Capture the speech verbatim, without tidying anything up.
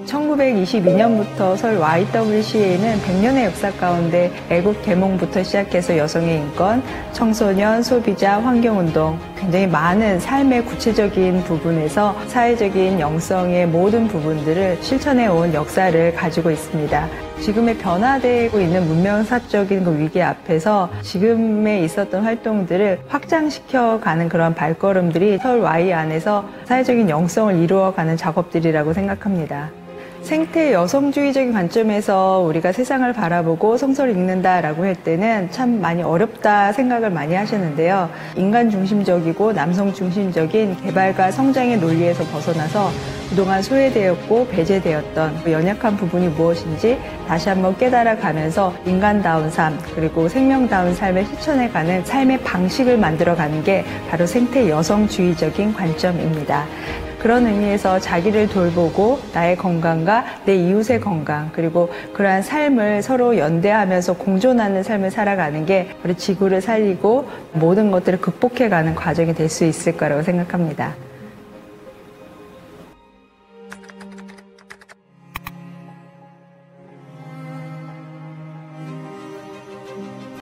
천구백이십이 년부터 서울 와이더블유씨에이는 백 년의 역사 가운데 애국 개몽부터 시작해서 여성의 인권, 청소년, 소비자, 환경운동, 굉장히 많은 삶의 구체적인 부분에서 사회적인 영성의 모든 부분들을 실천해온 역사를 가지고 있습니다. 지금의 변화되고 있는 문명사적인 그 위기 앞에서 지금에 있었던 활동들을 확장시켜가는 그런 발걸음들이 서울 와이 안에서 사회적인 영성을 이루어가는 작업들이라고 생각합니다. 생태 여성주의적인 관점에서 우리가 세상을 바라보고 성서를 읽는다라고 할 때는 참 많이 어렵다 생각을 많이 하시는데요. 인간 중심적이고 남성 중심적인 개발과 성장의 논리에서 벗어나서 그동안 소외되었고 배제되었던 그 연약한 부분이 무엇인지 다시 한번 깨달아가면서 인간다운 삶 그리고 생명다운 삶을 실천해가는 삶의 방식을 만들어가는 게 바로 생태 여성주의적인 관점입니다. 그런 의미에서 자기를 돌보고 나의 건강과 내 이웃의 건강 그리고 그러한 삶을 서로 연대하면서 공존하는 삶을 살아가는 게 우리 지구를 살리고 모든 것들을 극복해가는 과정이 될 수 있을 거라고 생각합니다.